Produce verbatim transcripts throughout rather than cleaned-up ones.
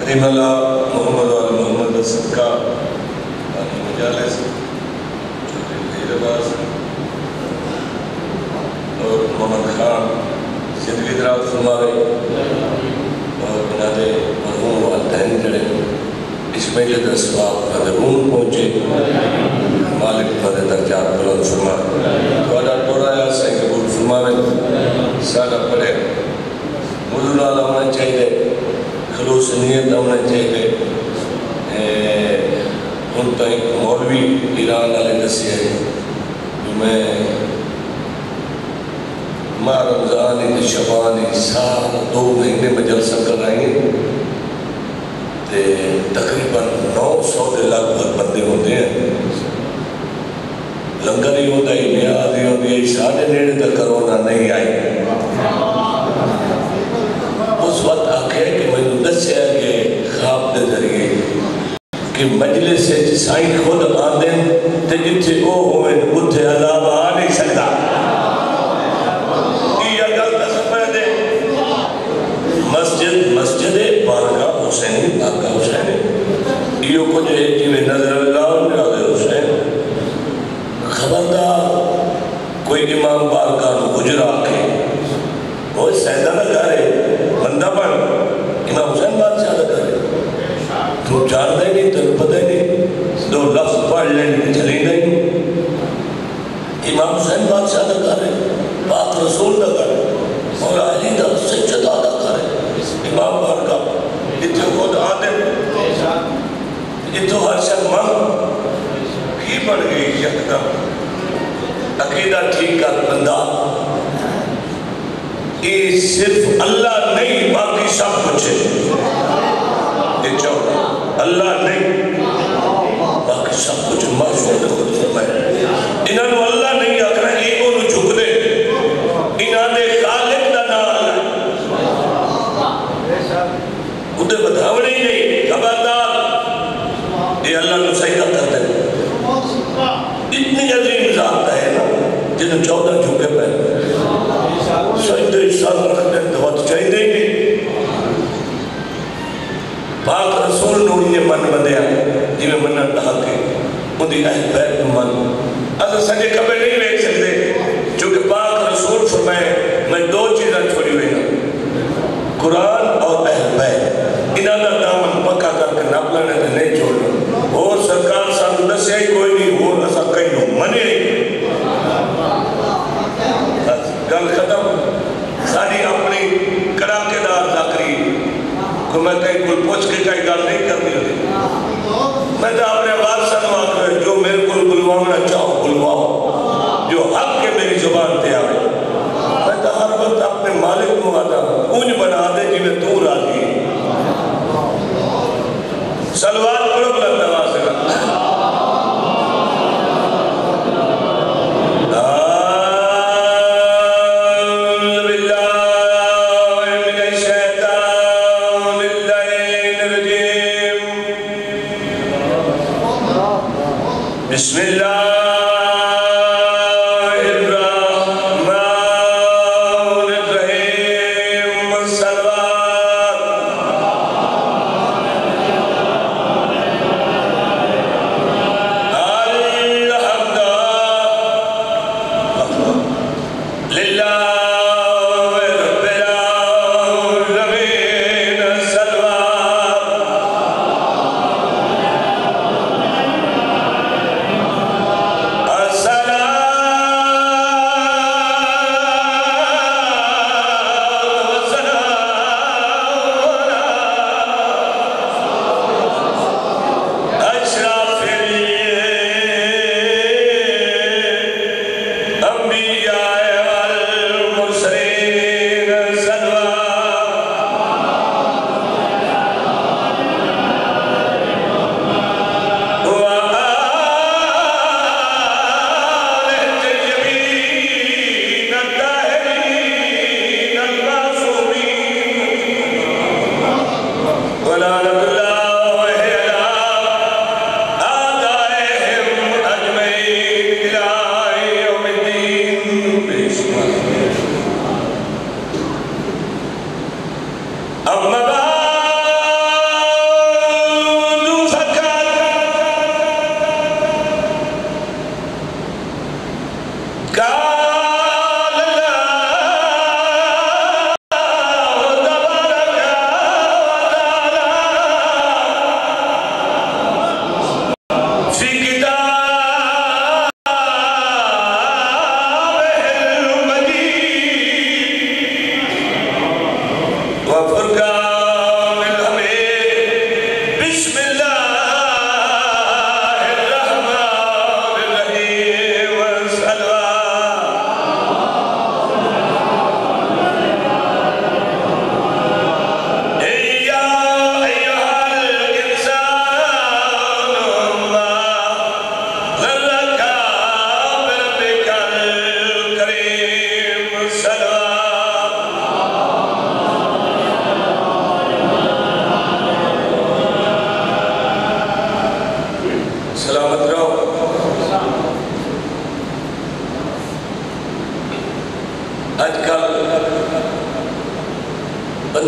کریم اللہ محمد وال محمد صدقہ بانی مجالس چھوٹے بھیر عباس اور محمد خان زندگی دراز فرماوے اور بنادے مرحوم والدین جڑے اس میلے کا ثواب قدرون پہنچے مالک پر درجات بلند فرمائے تھوڑا ٹوڑا یا صحیح قبول فرماوے سارا پڑھے موضوع نال ہونا چاہیے خلوص نیت ہونا چاہیے ان تا ایک مولوی ایران والے دسی ہے جو میں ماہ رمضان شبان سال دو مہینے میں جلسہ کر رہے ہیں تے تقریباً نو سو دے لگ بھگ بندے ہوتے ہیں لنگر ہی ہوتا ہی نیاز ہی ہوتی ہے ساڑھے نیڑے تک کرونا نہیں آئی اس وقت آکھے کہ میں نے دس سے آگے خواب دے ذریعے کہ مجلس سے سائن خود آدھیں تے جتھے او ہوئے اتھے عذاب آ نہیں سکتا یہ گل دس پہ دے مسجد مسجد بارگاہ حسینی بارگاہ حسینی یہ کچھ ہے جیوے نظر اللہ نظر حسین خبردار کوئی امام بارگاہ نو حجر آکے وہ سیدہ نہ کرے بندہ بن امام حسین بادشاہ نہ کرے تو جان دے نہیں تو پتہ نہیں دو لفظ پڑھ لیں چلیں نہیں امام حسین بادشاہ نہ کرے پاک رسول نہ کرے مولا علی دا سجدہ نہ کرے امام بارگاہ جتنے خود آدم جتنے ہر شک من کی بڑھ گئی یکدم عقیدہ ٹھیک کر بندہ یہ صرف اللہ نہیں باقی سب کچھ ہے یہ چاہو اللہ نہیں باقی سب کچھ معصوم نے خود فرمائے انہوں نے اللہ نہیں آکھنا ایگو نو جھک دے انہوں نے خالق دا نام انہیں بتاونے ہی نہیں خبردار یہ اللہ نو سجدہ کرتے ہیں اتنی عظیم ذات ہے نا جنہوں چودہ جھکے پہنے سجدہ احسان رکھتے ہیں تو چاہیے دیں گے پاک رسول نو یہ من بندیا جی میں منہ ڈھا کے ان دی اہل بیت من اصلا سجے کبھے نہیں بیٹھ سکتے چونکہ پاک رسول فرمائے میں دو چیزیں چھوڑی ہوئی نا قرآن اور اہل بیت انہاں دا دامن پکا کر کے نپ لینے تے نہیں چھوڑنا اور سرکار سانو دسیا ہی کوئی نہیں اور اسا کہیں نو منے گل ختم ساری اپنی کڑاکے دار ذاکری کو میں کہیں کوئی پوچھ کے کہیں گل نہیں کرنی ہوتی میں تو اپنے وارثہ نو آکھے جو میرے کو بلوانا چاہو بلواؤ جو حق کے میری زبان تے آئے میں تو ہر وقت اپنے مالک نو آتا اونج بنا دے جی میں تو راضی سلوات پڑھو بلند آواز سے بسم اللہ اللہ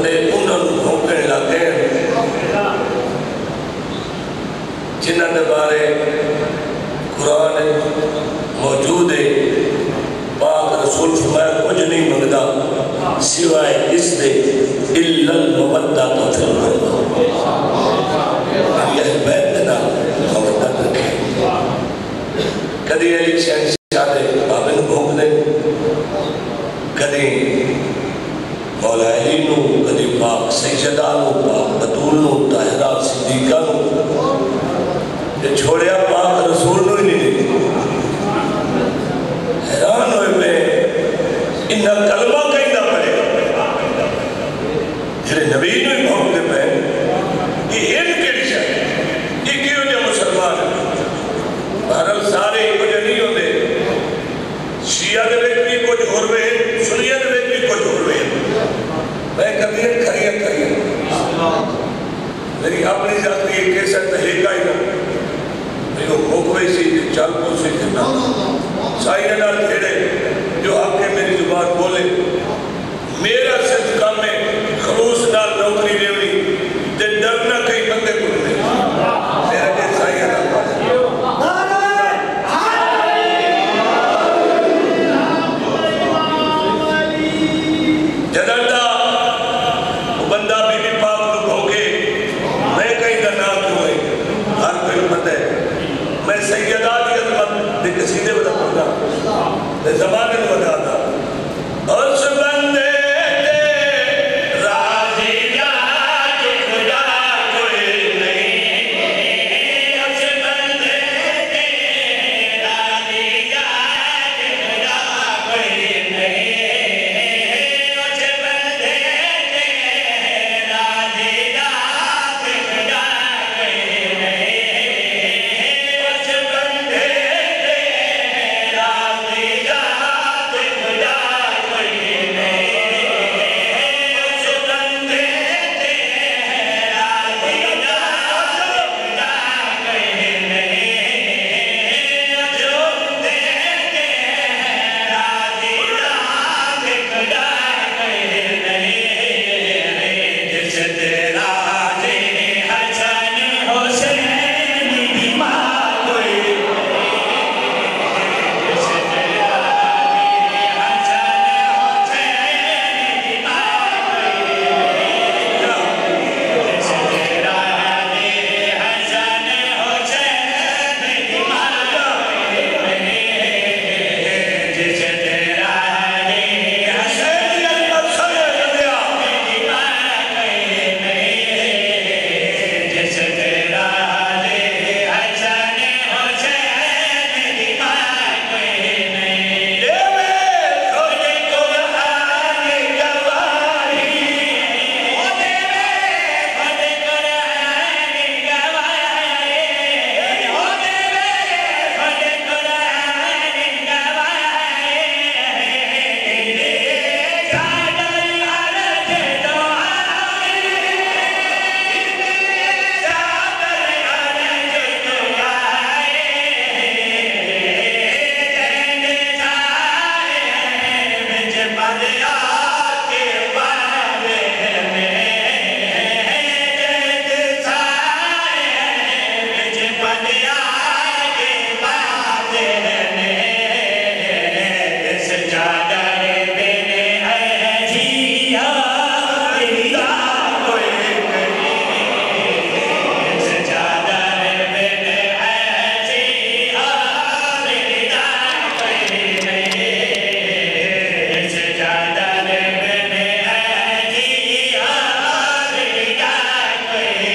تے انہوں نے بھونکنے لگے جنہوں نے بارے قرآن موجود ہے پاک رسول فرمایا کچھ نہیں منگتا سوائے اس دے اِلَّا الْمُوَدَّةُ فِي الْقُرْبَى یہ بیت دینا مودت رکھے کدی علی شہنشاہ دے بابن بھونک دے کدی مولا علی نو کدی پاک سیدہ نو پاک بطول نو طاہرہ صدیقہ نو یہ چھوڑیا پاک رسول نو ہی نہیں دی حیران ہوئے پہ انہا کلمہ کہیں نہ پڑے جنہیں نبی نو ہی بھونک دے پہ یہ ان کے لئے یہ کیوں جو مسلمان ہے بہرحال سارے ہی کچھ نہیں ہوتے شیعہ دے بیچ بھی کچھ ہو رہے ہیں سنیہ دے بیچ بھی کچھ ہو رہے ہیں میں کبھی ایک کھڑیاں کھڑیاں میری اپنی ذاتی ایک کیسا تحیقہ ہی نہ میں وہ موقعی سی چال کو سی کرنا سائنہ نال کھڑے جو آپ کے میری زبان بولے میرا صرف کام ہے خلوص نال نوکری لیونی تے ڈرنا کئی بندے کو نہیں میرا کہ سائنہ نال جدردہ وہ بندہ بی بی پاک لوگ ہوگے میں کہیں دا نام کیوں ہے ہر کوئی امت ہے میں سیدہ کی عظمت دے قصیدے بدا پڑھنا دے زبانے میں بدا دا اس بندے دے راضی یا جھگڑا کوئی نہیں اس بندے دے راضی یا جھگڑا کوئی نہیں اس بندے دے راضی یا جھگڑا کوئی نہیں اس بندے دے راضی یا جھگڑا کوئی نہیں اس بندے دے راضی یا جھگڑا کوئی نہیں جو دے دے راضی یا جھگڑا کوئی نہیں جس تیرا دے حسن حسین کی ماں کوئی جس تیرا دے حسن حسین کی ماں کوئی جس تیرا دے حسن حسین کی ماں کوئی جس تیرا دے حسن حسین کی ماں کوئی نہیں جس تیرا دے حسن حسین کی ماں کوئی نہیں خود قرآن گواہی خود قرآن گواہی خود قرآن گواہی چادر عرض دعائی چادر عرض دعائی جن سائے بچ بدیا کے بارے میں جن سائے بچ بدیا کے بارے میں جس چادر بن ہے جیا دلیا کوئی نہیں جس چادر بن ہے جیا دلیا کوئی نہیں جس چادر بن ہے جیا دلیا کوئی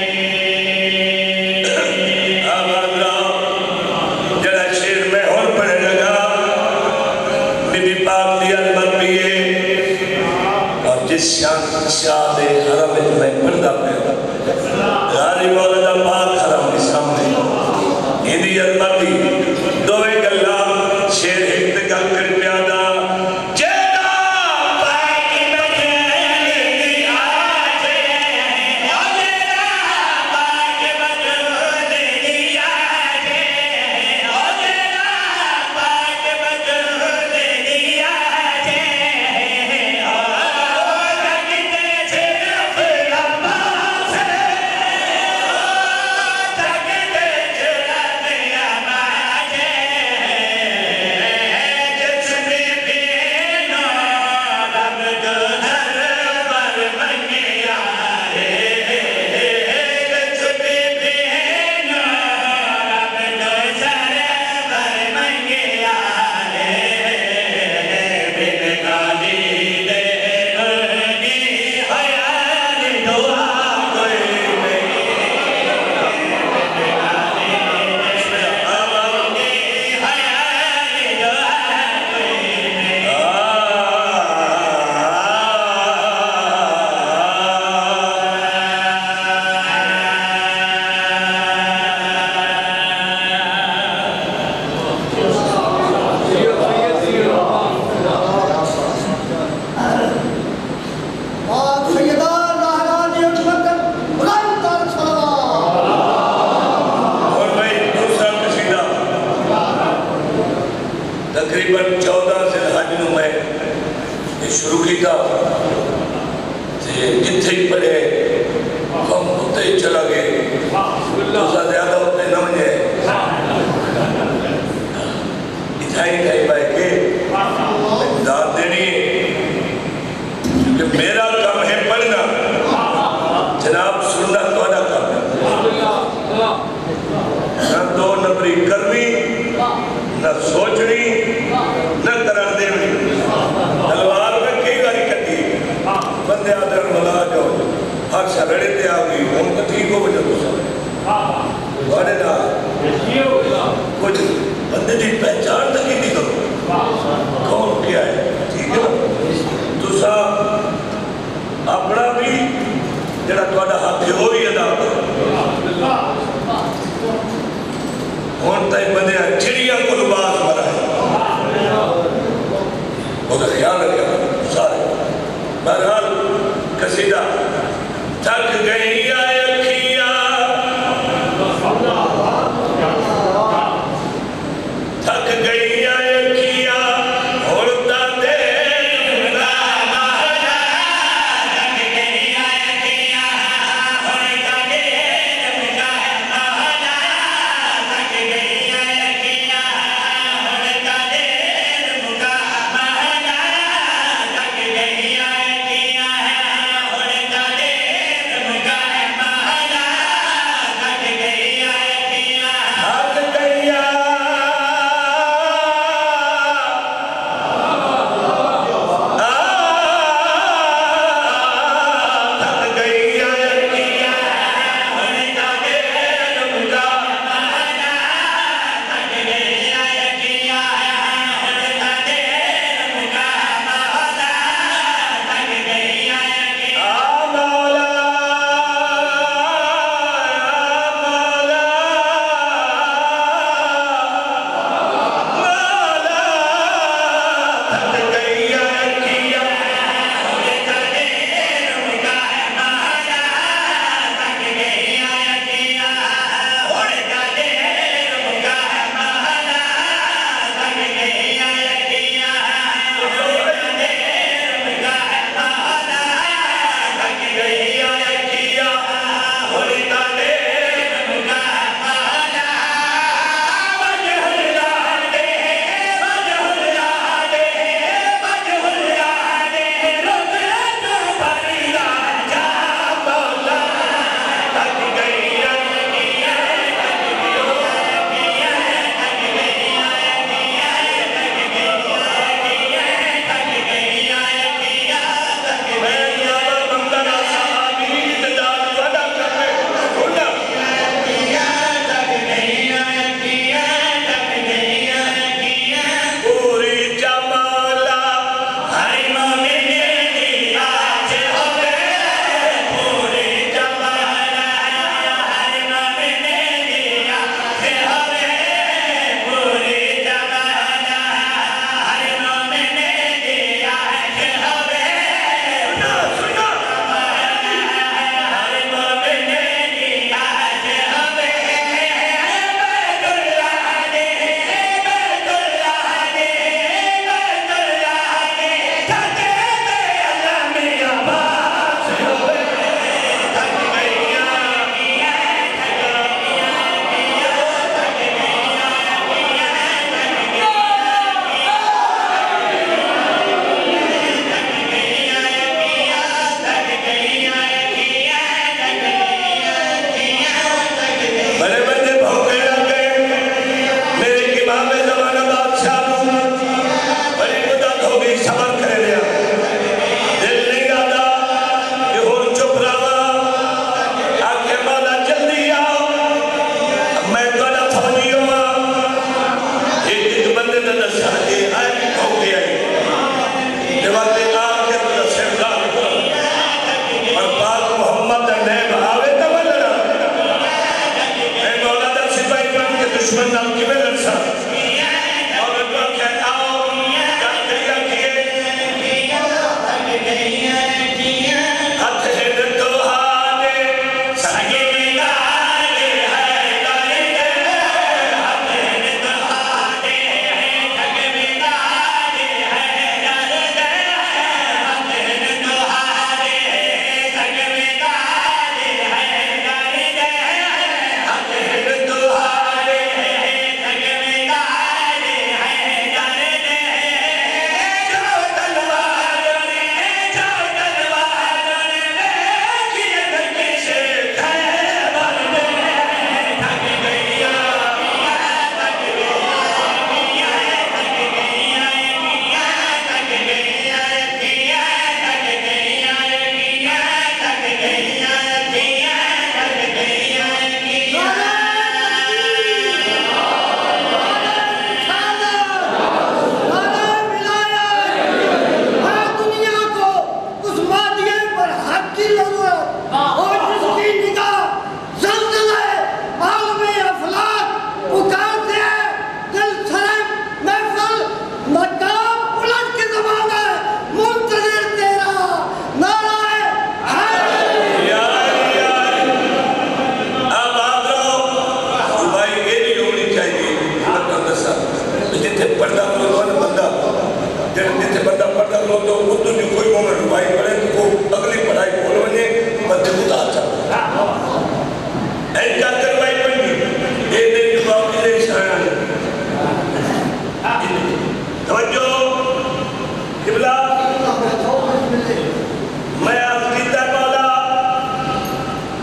نہیں اب اللہ جڑا شیر میں اور پڑھنے لگا بی بی پاک دی عظمت بھی ہے اور جس شان شاہ دے حرم میں پڑھتا پہ غاری مولانا پاک حرم کے سامنے ہندی عظمت بھی دوے گلہ شیر ایک گل کر پیادا جینا پاک بجل دی آجے جینا پاک بجل دی آجے جینا پاک بجل دی آجے نہیں پڑھے ہم ہوتے ہی چلا گئے دوسرا زیادہ ہوتے نہ مجھے اتھائی اتھائی بھائی کے داد دینی کیونکہ میرا کام ہے پڑھنا جناب سننا توڑا کام ہے نہ دو نمبری کرنی نہ سوچنی نہ قرار دینی تلوار میں کئی باری کٹی بندے آدھر ملا جاؤ ہر شرڑے تے آگئی ان کا ٹھیک ہو وجہ دوسرا بڑے نا کچھ بندے دی پہچان تک ہی نہیں کرو کون کیا ہے ٹھیک ہے دوسرا اپنا بھی جڑا توڑا ہاتھ ہو ہی ادا کرو ہون تائی بندے چڑیاں کو لباس مرا ہے وہ کا خیال رکھا سارے بہرحال قصیدہ تھک گئی آئے کھیا تھک گئی آئے کھیا ہوڑتا دے ملا مہلا تھک گئی آئے کھیا ہوڑتا دے ملا مہلا تھک گئی آئے کھیا ہوڑتا دے ملا مہلا تھک گئی آئے کھیا ہوڑتا دے ملا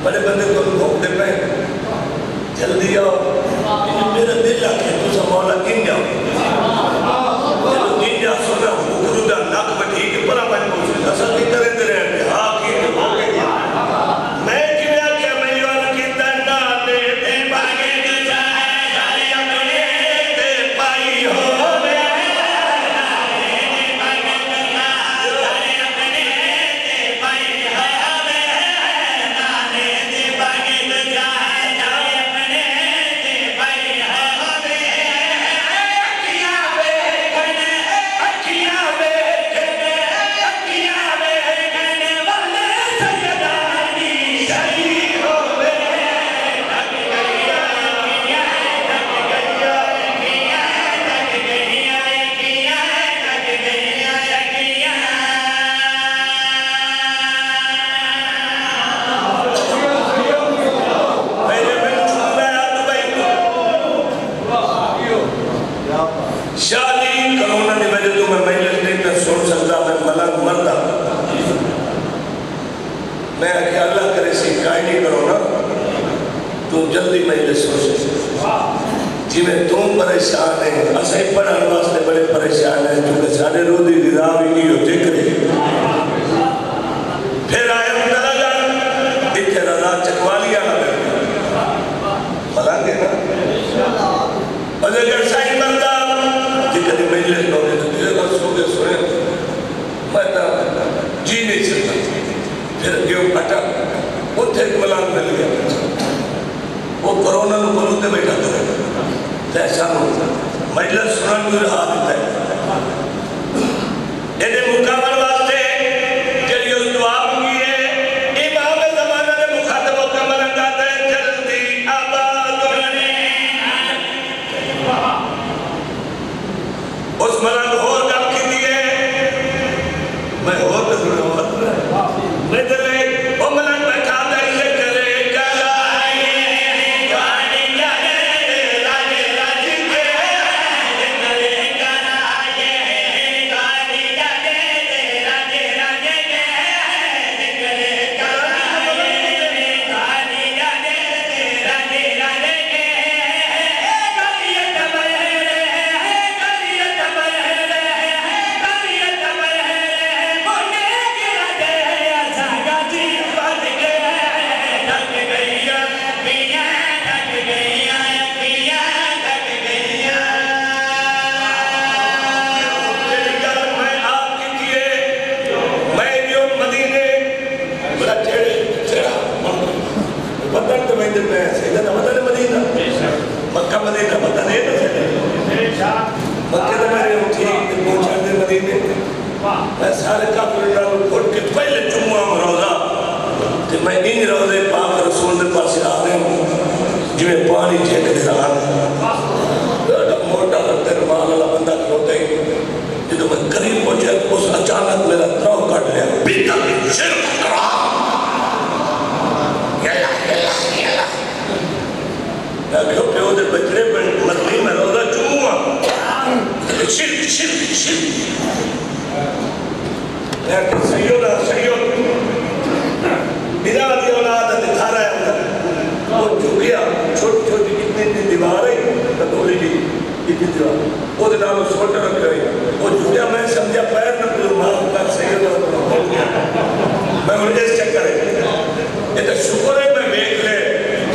بڑے بندے کو بھوک دے پہ جلدی آؤ میرا دل آکے تو سا مولا گن جاؤ جلو گن جا سونا حکرو دا ناک بٹھی کے پرا بن پوچھے اصل کی کریں دے رہے ہیں ہاں کی ہو گئے میں کیا کیا میں یون کی تنہ دے دے باگے دے جائے داری اپنے دے پائی ہو شادی کرونا نے وجہ تو میں مجلس نہیں کر سن سکتا میں ملنگ مرتا میں کہ اللہ کرے سی کائی نہیں کرونا تو جلدی مجلس سن سکتا جی میں تم پریشان ہیں اسے پڑھن واسطے بڑے پریشان ہیں چونکہ ساڑھے رو دی غذابی کی ہو ذکر ہے پھر آئے ہم لگا اتھے رضا چکوالی آنا ملنگ ہے نا اور اگر سائن بندہ کدی مجلس لوگے تو تیرے کا سوگے سوئے میں نا جی نہیں سکتا پھر گیوں پٹا اتھے ایک ملان مل گیا وہ کرونا نو بلوتے بیٹھا کرے تیسا نو مجلس سنن کو رہا دیتا ہے انہیں مکمل واسطے جلی اس دعا مانگی ہے امام زمانہ نے مخاطب و کمل انگاتا ہے جلدی آباد ہونے اس ملنگ ہور کام کی دیئے میں ہور پہ سنوں میں دلے وہ ملنگ بیٹھا دائی سے کرے کلائے گاڑی جانے راجے راجے کے کرے کلائے گاڑی جانے راجے راجے کے کرے کلائے گاڑی جانے راجے راجے کے گلیت بہرے گلیت وطن تو میں دل میں ہے سیدہ وطن مدینہ مکہ مدینہ وطن ہے نا مکہ تو میں نے اٹھی پہنچا دے مدینہ میں سارے کافر اللہ پھوٹ کے پہلے جمعہ روزہ کہ میں ان روزے پاک رسول دے پاس آ رہے ہوں جو میں پانی جھیک دے رہا ہوں موٹا لگتے رمال اللہ بندہ کھوتے جدو میں قریب پہنچے اس اچانک میرا تراؤ کٹ لیا بیتا بھی شرک کرا میں پیو دے بچڑے پر مدنی میں روزہ جمعہ شرک شرک شرک لیکن سیدہ سید بنا دی اولاد دکھا رہا ہے وہ جھکیا چھوٹی چھوٹی کتنی دی دیواریں کتولی جی کتنی دیوار وہ دنالو سوٹا رکھ رہی وہ جھکیا میں سمجھا پیر نہ پور ماں پر سیدہ ہو گیا میں مجھے اس چکر ہے یہ تو شکر ہے میں بیک لے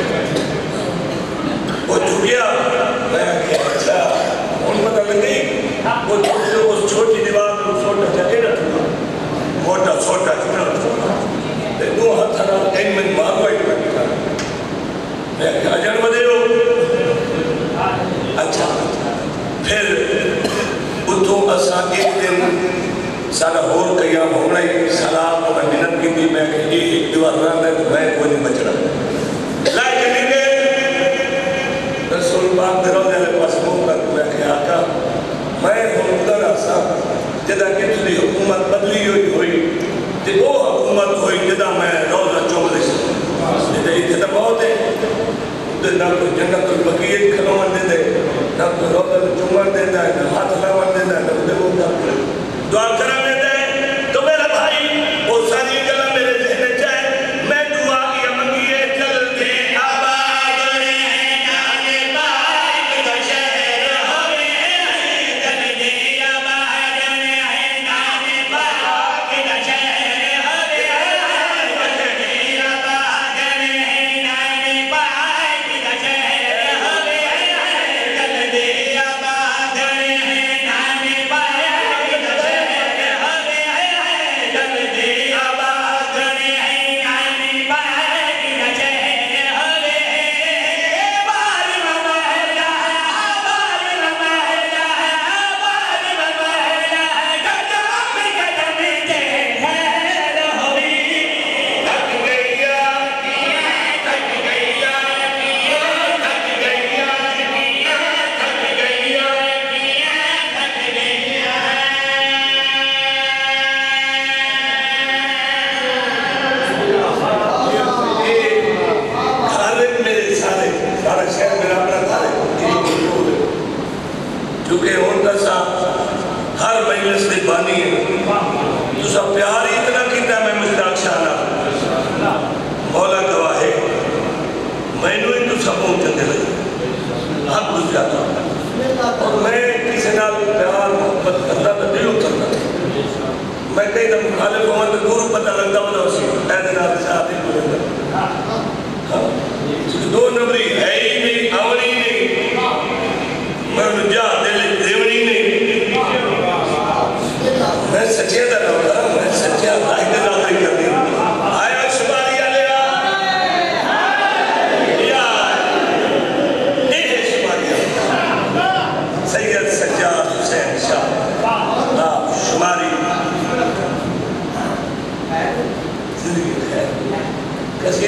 وہ جھکیا میں کیا اچھا ان پتہ لگ گئی وہ جھکیا اس چھوٹی دیوار میں سوٹا جگہ نہ تھا موٹا سوٹا چھوٹا دو ہاتھ ہنا این من مارو ایک بیٹھا میں کہا جنم دے ہو اچھا پھر اتھو اسا ایک دن سارا ہور قیام ہونا ہی سلام کو میں منت کی تھی میں کہ یہ ایک دیوار رہا ہے تو میں کوئی نہیں بچ رہا لائے کہ نہیں رسول پاک دے روزے لے پاس موقع کو میں کہ آقا میں ہوں ادھر آسا جدہ کتنی حکومت بدلی ہوئی ہوئی کہ وہ حکومت ہوئی جدہ میں روزہ چومدے سے جدہ اتنے بہت ہے نہ کوئی جنت البقیت کھلوان دے دے نہ کوئی روزہ چومن دے دے نہ ہاتھ لاوان دے دے نہ دے وہ دعا کرا میں دے تو میرا بھائی وہ ساری گلہ میرے ذہن چاہے میں دعا کیا منگیے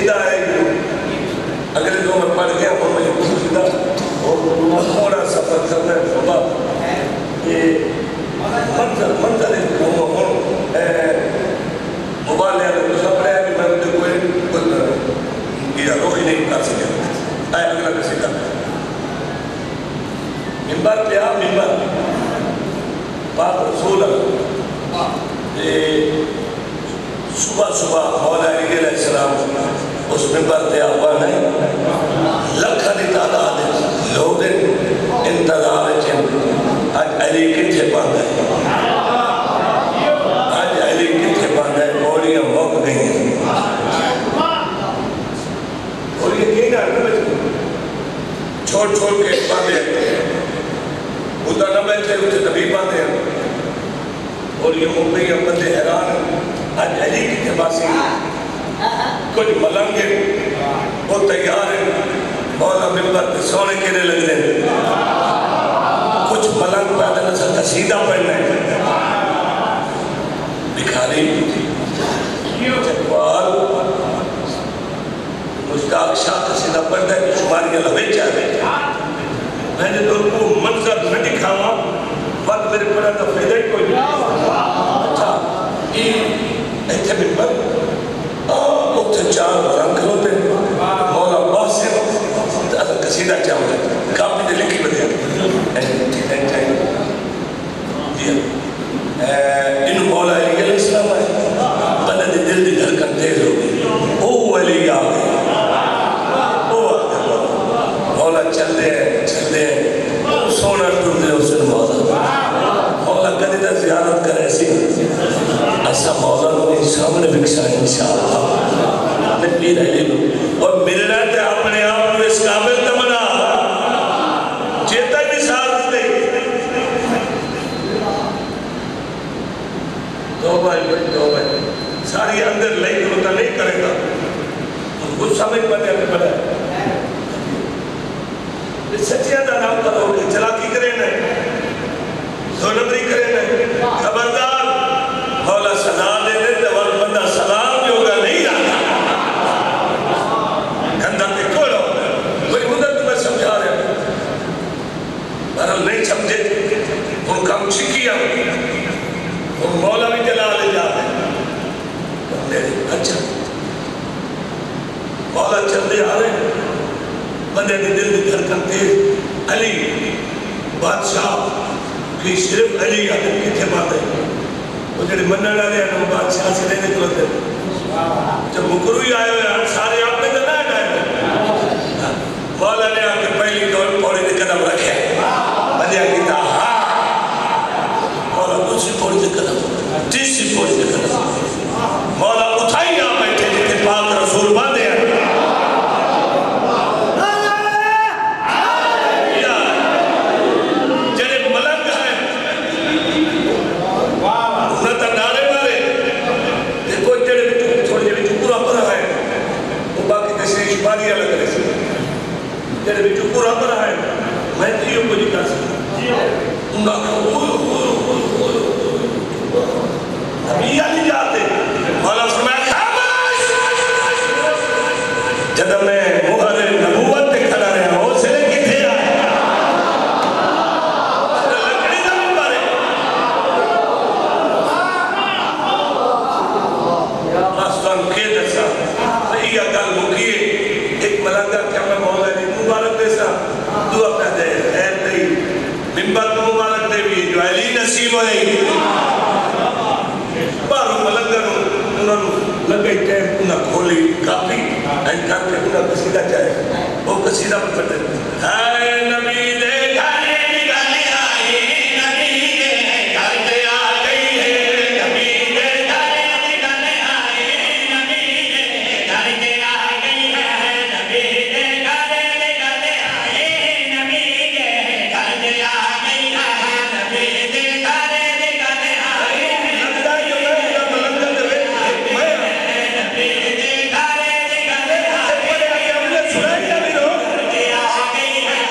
قصیدہ ہے اگلے دو میں پڑھ گیا اور مجھے قصیدہ اور تھوڑا سفر کرنا ہے صبح یہ منظر منظر موبائل ہے تو سب رہا ہے کہ میں مجھے کوئی یہ روکی نہیں کر سکے آئے اگلا قصیدہ ممبر پہ آپ ممبر پاک رسول صبح صبح مولا علی علیہ السلام اس ممبر پہ آپ آنے لکھنی تعداد لوگ انتظار چند آج علی کتھے باندھ ہے آج علی کتھے باندھ ہے مولیاں موک گئی ہیں مولیاں کہیں نہ چھوڑ چھوڑ کے باندھے ادھر نہ بیٹھے اتھے نبی باندھے ہیں اور یہ ممبئی بندے حیران آج علی کی تباسی کچھ ملنگے وہ تیار ہیں مولا ممبر پہ سونے کے لئے لگ دیں کچھ ملنگ پیدا نہ سکتا سیدھا پڑھنا ہے بکھاری جگوال مشتاق شاہ کا سیدھا پڑھتا ہے کہ شماریاں لبے چاہتے میں نے تو کو منظر نہ دکھاوا وقت میرے پڑھا تو فیدہ ہی کوئی اچھا یہ ایتھے ممبر اتھے چار رنگ ہوتے مولا باس ہے اصلا قصیدہ چاہوں گا کافی دے لکھی بدیا انہوں مولا علی علیہ السلام ہے بلد دل دی دھڑکن تیز ہو گئی او علی آگے او آگے مولا چل دے ہیں چل دے ہیں سونا ٹر دے اس نے مولا مولا کدی دا زیارت کر ایسی ایسا مولا نے سامنے بکشا انشاءاللہ نے پیر علی لو اور ملنا تے اپنے آپ کو اس قابل تمنا چیتا بھی ساتھ دے توبہ ہے توبہ ہے ساری اندر لئی ہوتا نہیں کرے گا کچھ سمجھ پاتے ہیں بڑا سچیاں دا نام کرو کہ چلاکی کرے نہیں دو نمبری کرے نہیں خبردار مولا سزا دے دے دے وقت بندہ سلام جو ہوگا نہیں آتا کندہ پہ کھوڑا کوئی مدد تمہیں سمجھا رہے ہیں بہرحال نہیں سمجھے ان کام چکیا ان مولا بھی جلا لے جا رہے اچھا مولا چل دے آ رہے ہیں بندے دی دل دی دھڑکن تیز علی بادشاہ کی صرف علی آدم کی تھے بات ہے وہ جڑے منہ ڈالے ہیں وہ بادشاہ سے نہیں نکلتے جب مکروی آئے ہوئے ہیں سارے آپ نے تو نہ ڈائے مولا نے آپ کے پہلی دور پوڑی نے قدم رکھے بندے کی تا ہاں مولا دوسری پوڑی نے قدم تیسری پوڑی نے قدم مولا اٹھائی آپ بیٹھے جتنے پاک رسول باندھے ہیں جڑے بھی چکو رب رہا ہے میں تیوں کو نہیں کر سکتا انگا نبی علی جاتے مولا فرمایا خاموش جب میں مہر نبوت پہ کھڑا رہا ہوں سے لے کی تھے آئے لکڑی دا ممبر ہے آستان کے دسا رہی اگل مکیے ایک ملنگا کیا میں مولا علی مبارک دے سا دو اپنا دے خیر دے ممبر کو مبارک دے بھی جو علی نصیب ہوئے بارو ملنگا انہوں نے لگئی ٹیم انہوں کھولی کافی این کر کے انہوں قصیدہ چاہے وہ قصیدہ پر پڑھتے اے نبی دے گھانے نگانے آئی نبی دے گھر دے آ گئی ہے نبی دے گھانے نگانے آئی نبی دے گھر دے آ گئی ہے نبی دے گھانے نگانے آئی نبی دے گھر دے آ گئی ہے نبی دے گھانے نگانے آئی لگتا ہے جو میں یہ ملنگا دے میں نبی دے گھانے نگانے آئی بڑے آگے ہم نے سنائی کیا بھی رو گھر دے آ گئی ہے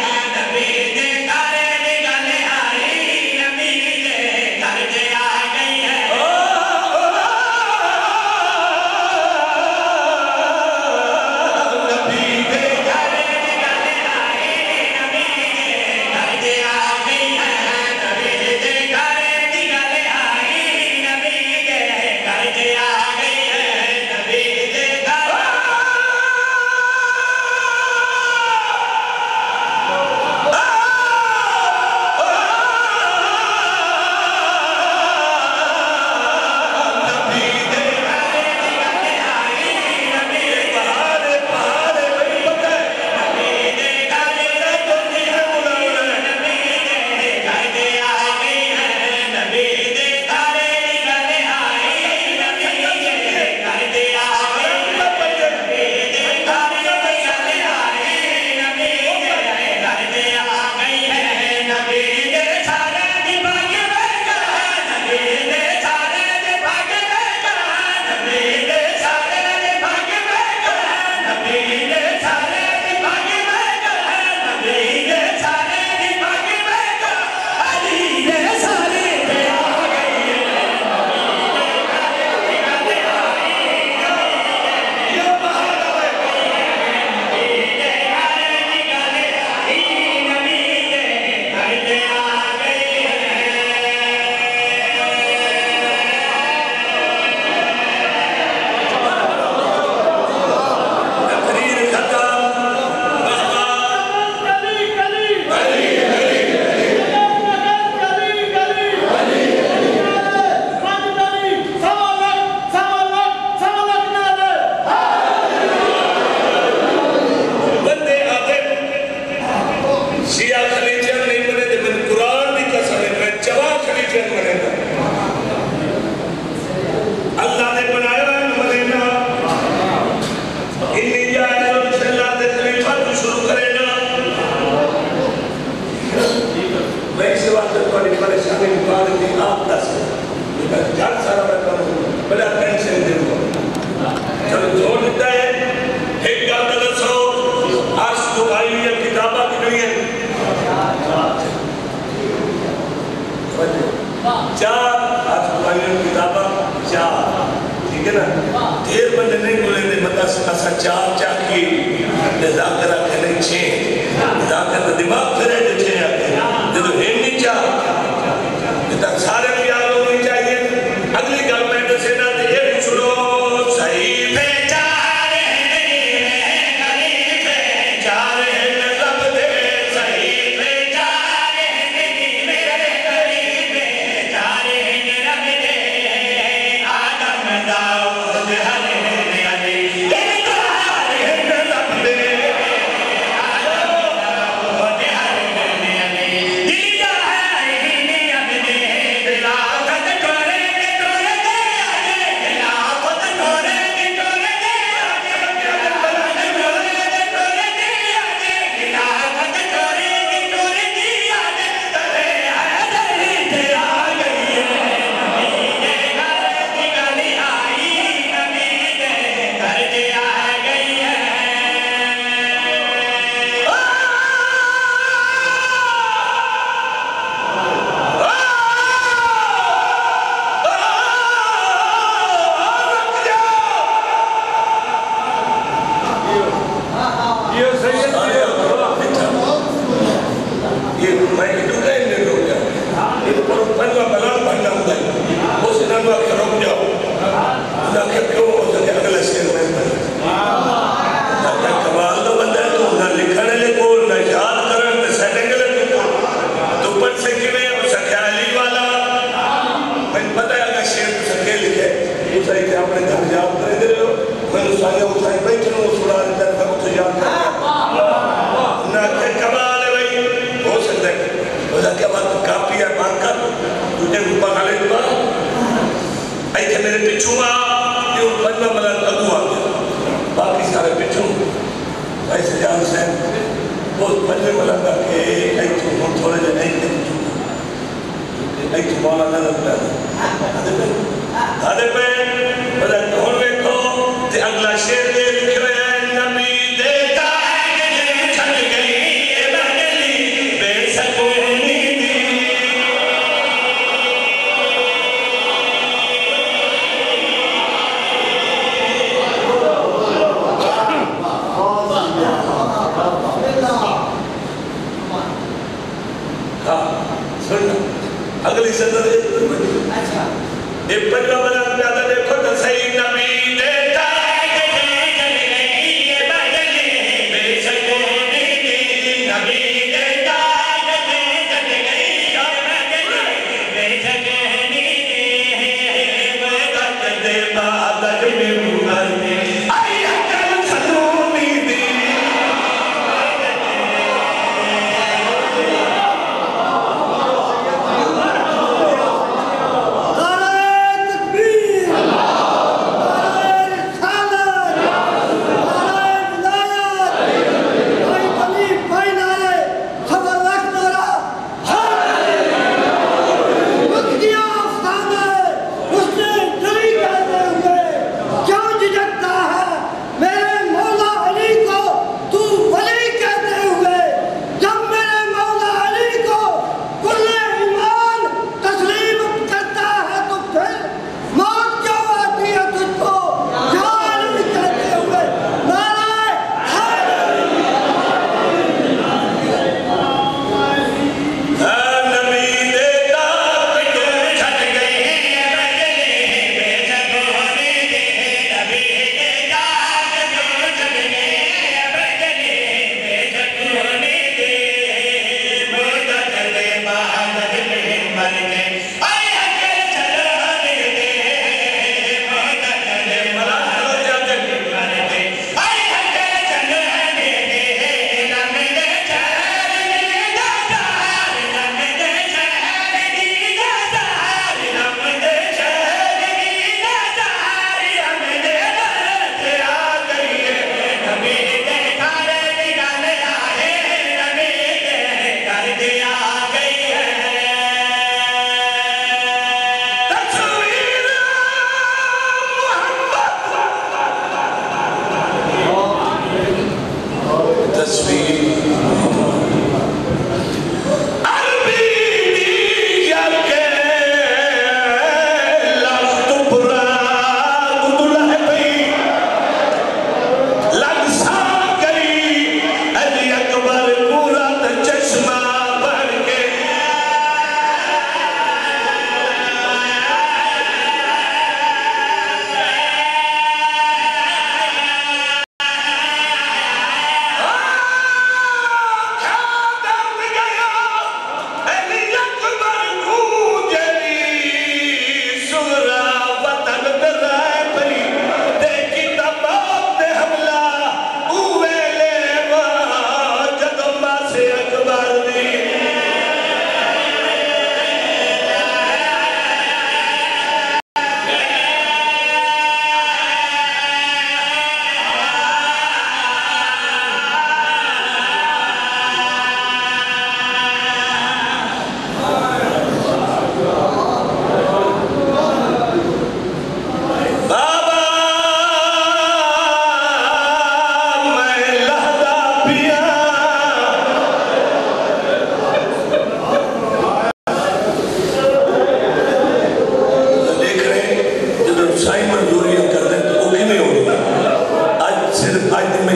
اسا چار چاکی ذاکرہ کھنے چھیں ذاکرہ دماغ پھرے جو چھیں جدو ہم نہیں چاہ جتا سارے پیار ہونی چاہیے اگلی گورنمنٹ سے نہ دے یہ سنو صحیح پہ چار ہیں غریب پہ چار ہیں لب دے صحیح پہ چار ہیں غریب پہ چار ہیں رب دے آدم داؤد ہر اگلی صدر ایک پنجہ بنا پیادہ دیکھو تو صحیح نبی دیتا ہے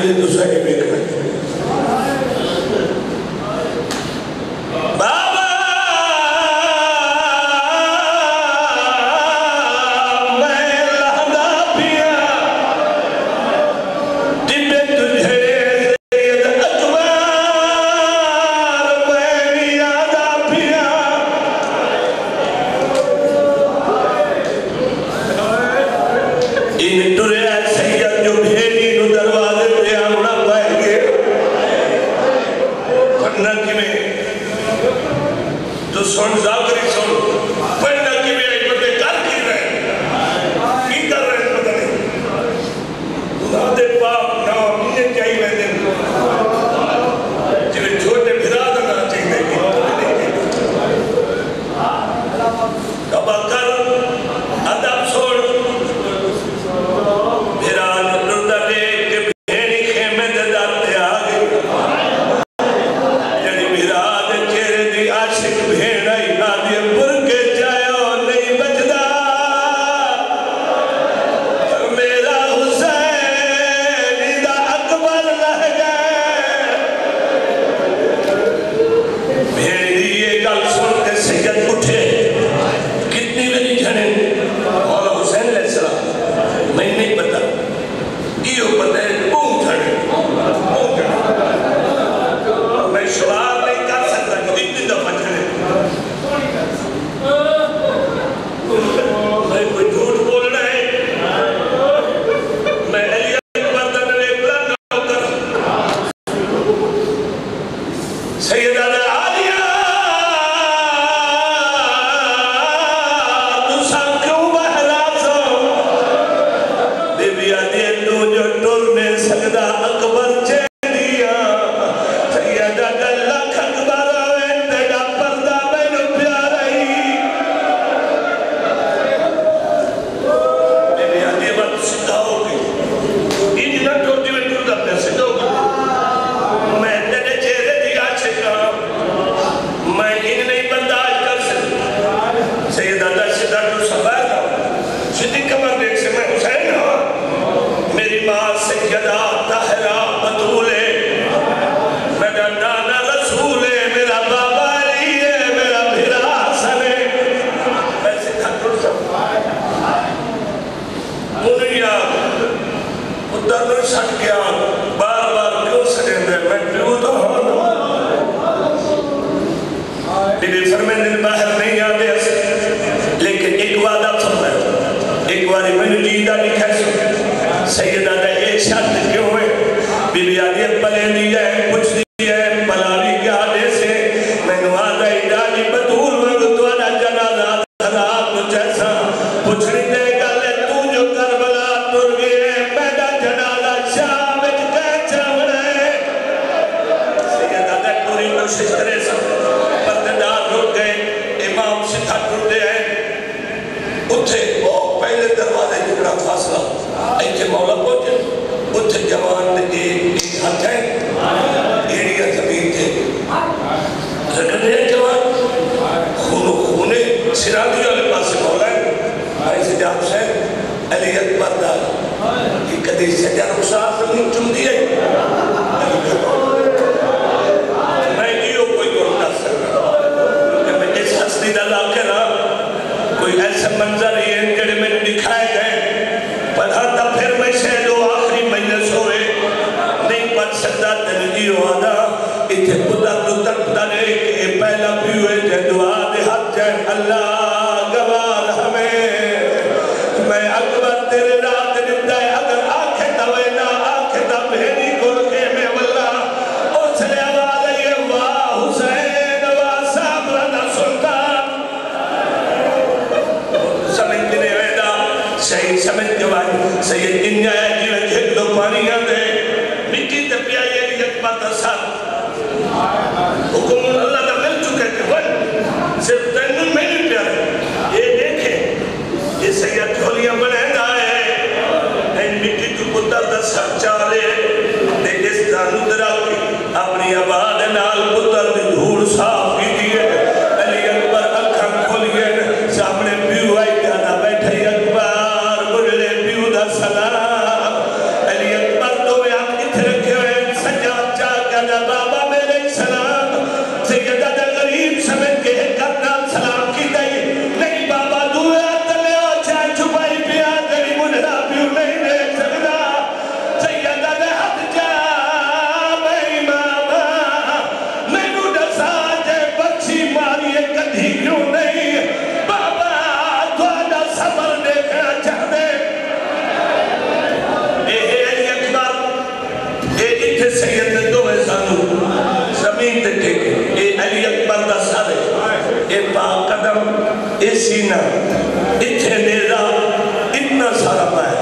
ویلے تو سہی ویکھنا بابا میں لہدا پیا ٹبے تجھے سید اکبر میں یادا پیا ان ٹرے سید جو بھیڑی نو دروازے پہ آمنا پائیں گے پڑھنا کی میں تو سن زاکری سن پڑھنا کی میں ایک بندے کر کی رہے کی کر رہے ہیں پتہ نہیں نادے پاک نام انہیں چاہی میں دن جنہیں چھوٹے بھرا دنا چاہی دے گی کبا کر ادب سوڑ بھران لڑتا دیکھ کے بھیڑی خیمے دے داتے آگے جنہی بھران چہرے دی عاشق بھیڑا ہی آدھی برکے جایا نہیں بچدا میرا حسین دا اکبر لہ گئے بھیڑی یہ گل سن کے سید اٹھے کتنی میری جھنے مولا حسین علیہ السلام میں نہیں پتا یہ پتہ ہے بھون جھنے بھون جھنے میں شوار نہیں کر سکتا کہ اتنی دفعہ جھنے میں کوئی جھوٹ بولنا ہے میں علی اکبر دا نویبلا نوکر سیدہ دا عالیہ تو سان کیوں بہراز ہو بی بی آدھی تو جو ٹور میں سکتا اکبر چے دیا سیدہ دا لکھ اکبر ہوئے تیڑا پردہ میں نو پیارئی بی بی آدھی بات سکھا ہوگی انہی نہ ٹوٹی میں ٹوٹا پہ سکھا ہوگی میں تیرے چہرے دیا چھکا میں انہیں نہیں برداشت کر سکتا سیدہ دا سیدہ تو سفید ہوں سیدھی کمر دیکھ سے میں حسین ہوں میری ماں سیدہ طاہرہ بطول ہے میرا نانا رسول ہے میرا بابا علی ہے میرا بھرا حسن ہے میں سیدھا ٹر سکتا منیا ادھر میں سٹ گیا بار بار کیوں سٹیں دے میں کیوں تو ہوں بی بی فرمین دن باہر نہیں آتے ایسے لیکن ایک وعدہ فرمائے ایک واری میں نے جیدہ نہیں کھا سکتا سیدہ دا ایک شرط کیوں ہے بی بی آدھی پلے دیا ہے کچھ دیا ہے پلاوی کے آدھے سے میں نے وعدہ اداری بطول میں تو آدھا جنازہ حضرات مجھ ایسا پوچھنی دے گا لے تو جو کربلا تر گئے میڈا جنازہ شاہ وچ کہہ چاوڑے سیدہ دا پوری کوشش کرے سا پردار رک گئے امام سکھا ٹوٹے ہیں اتھے وہ پہلے دروازے جکڑا فاصلہ ایچے مولا پہنچے اتھے جوان نے ایک ہاتھ ہے ایڑیا زمین تھے رکھنے ہیں جوان خون و خونے سرادی والے پاس مولا ہے آئی سے جاب سے علی اکبر دار یہ قدی سے جا رخصار زمین چم دیئے میں یہ کوئی کون کر سکتا اس حسنی دا لاکرہ کوئی ایسا منظر ہی ہے جڑے میں دکھائے گئے پڑھاتا پھر میں شہد و آخری مجلس ہوئے نہیں پڑھ سکتا تنجی وعدہ اتھے خدا تو تڑپتا رہے کہ پہلا بھی ہوئے جے دعا دے حق جائے اللہ گوار ہمیں میں اکبر تیرے رات نمتا ہے اگر آنکھیں دوئے نہ آنکھیں دب بھیڑی کو رکھے میں واللہ اس لے آواز ہے واہ حسین واہ سامرہ سلطان سمجھ کے ویدہ صحیح سمجھ کے بعد سید انجا ہے جیوے جھک دو پانی آدھے مٹی تے پیائی ہے یک بات ساتھ حکم اللہ کا مل چکے کہ ون صرف تینن میں نہیں پیارے یہ دیکھیں یہ سید جھولیاں بنے دائے این مٹی تو پتر دا سر چالے دیکھ اس دانو درا کی اپنی آباد نال پتر دی دھوڑ صاف کی دیئے علی اکبر اکھاں کھولیے سامنے پیو آئی جانا بیٹھے اکبر بڑھلے پیو دا سلام علی اکبر تو میں آپ اتھے سجاد جا کہنا بابا میرے سلام سیدہ دا غریب سمجھ کے کرنا سلام کی دئی نہیں بابا دعا تلے آ چاہ چھپائی پیا تیری منرا پیو نہیں دیکھ سکتا سیدہ دا حد جا میں ماما میں نو دسا جے بچی ماری کدھی کیوں نہیں بابا دعا صبر دیکھنا چاہ دے اے علی اکبر اے اتھے سید دو سانو زمین تے ٹیکے اے علی اکبر دا سارے اے پاک قدم اے سینہ اتھے نیزہ اتنا سارا پائے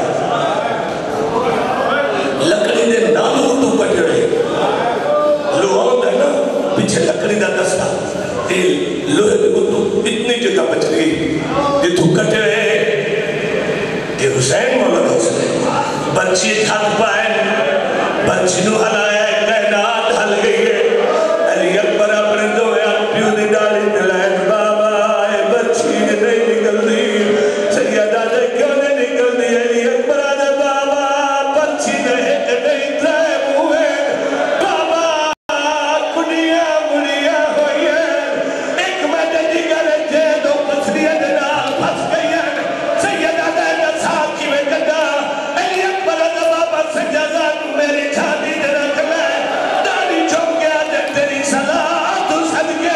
لکڑی دے نالو تو کٹڑے لوہاں ہے نا پیچھے لکڑی دا دستا اے لوہے دے تو اتنی جگہ بچ گئی یہ تو کٹڑے اے حسین مولا حسین بچی تھک پائے بچی نو ہلایا ہے کائنات ہل گئی ہے علی اکبر اپنے دو ہاتھ پیو دی ڈالی دلائے بابا اے بچی نہیں نکل دی سیدہ نے کیوں نہیں نکل دی علی اکبر آدھے بابا بچی نہیں نہیں ترائے ہوئے بابا کنیا منیا ہوئی ہے ایک میں دیگر جے دو پسریہ دنال پھس گئی ہے سیدہ نے نسال کی میں کہتا علی اکبر آدھے بابا سجادہ میری چھاتی دے رکھ لے داری چھوک گیا دے تیری صلاح تو صدقے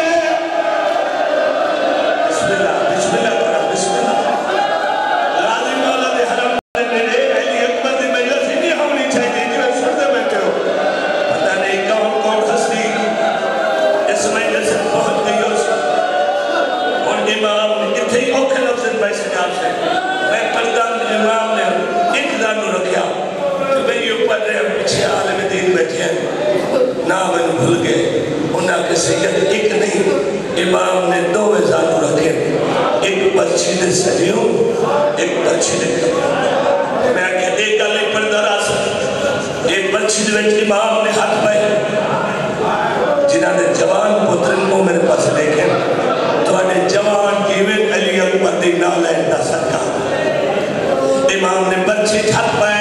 بسم اللہ بسم اللہ کرم بسم اللہ لازم مولا دے حرم میرے علی اکبر دی مجلس ہی نہیں ہونی چاہیے جو سردے بیٹھے ہو پتہ نہیں کون کون ہستی اس مجلس سے پہنچ گئی ہو اور امام اتھے ہی اوکھے لفظ بھائی سجاب سے میں پردان امام نے ایک دانو رکھیا کہ میں یہ اوپر رہے ہم پیچھے عالم دین بیٹھے ہیں نام ان بھول گئے انہاں کے سید ایک نہیں امام نے دو وزانو رکھے ایک بچی دے سجیوں ایک بچی دے کبھی میں آگے ایک گلے پر دراز ایک بچی دے ویچ امام نے ہاتھ پائے جنہاں نے جوان پترن کو میرے پاس دیکھیں تو انہیں جوان کیویں علی اکبر دی نالین دا سرکا امام نے بچی ہاتھ پائے